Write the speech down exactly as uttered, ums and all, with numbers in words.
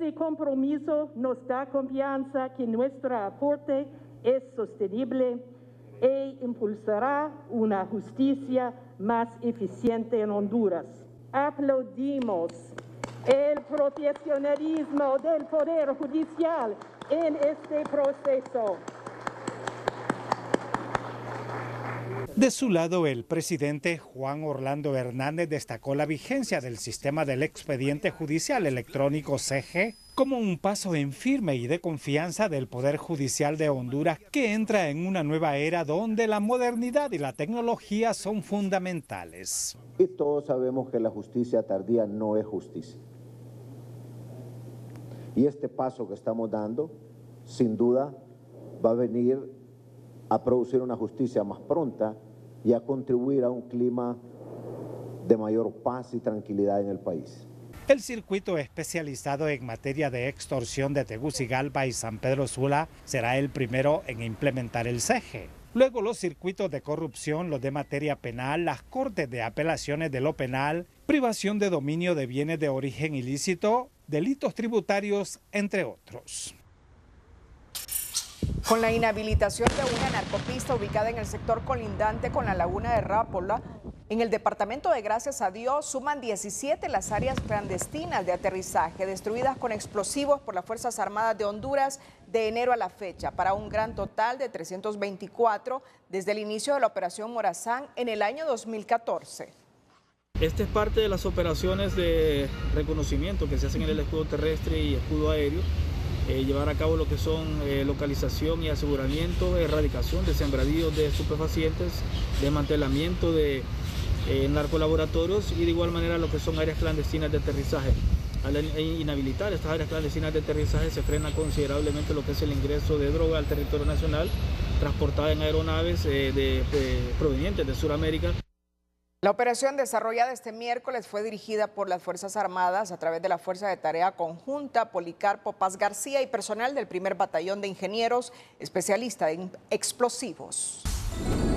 Este compromiso nos da confianza que nuestro aporte es sostenible e impulsará una justicia más eficiente en Honduras. Aplaudimos el profesionalismo del Poder Judicial en este proceso. De su lado, el presidente Juan Orlando Hernández destacó la vigencia del sistema del expediente judicial electrónico C G como un paso en firme y de confianza del Poder Judicial de Honduras, que entra en una nueva era donde la modernidad y la tecnología son fundamentales. Y todos sabemos que la justicia tardía no es justicia. Y este paso que estamos dando, sin duda, va a venir a producir una justicia más pronta y a contribuir a un clima de mayor paz y tranquilidad en el país. El circuito especializado en materia de extorsión de Tegucigalpa y San Pedro Sula será el primero en implementar el C G. Luego los circuitos de corrupción, los de materia penal, las cortes de apelaciones de lo penal, privación de dominio de bienes de origen ilícito, delitos tributarios, entre otros. Con la inhabilitación de una narcopista ubicada en el sector colindante con la laguna de Rápola, en el departamento de Gracias a Dios suman diecisiete las áreas clandestinas de aterrizaje destruidas con explosivos por las Fuerzas Armadas de Honduras de enero a la fecha, para un gran total de trescientos veinticuatro desde el inicio de la Operación Morazán en el año dos mil catorce. Esta es parte de las operaciones de reconocimiento que se hacen en el escudo terrestre y escudo aéreo. Eh, llevar a cabo lo que son eh, localización y aseguramiento, erradicación de sembradíos de estupefacientes, desmantelamiento de eh, narcolaboratorios y de igual manera lo que son áreas clandestinas de aterrizaje. Al inhabilitar estas áreas clandestinas de aterrizaje se frena considerablemente lo que es el ingreso de droga al territorio nacional, transportada en aeronaves eh, de, de, provenientes de Sudamérica. La operación desarrollada este miércoles fue dirigida por las Fuerzas Armadas a través de la Fuerza de Tarea Conjunta Policarpo Paz García y personal del primer Batallón de Ingenieros, especialista en explosivos.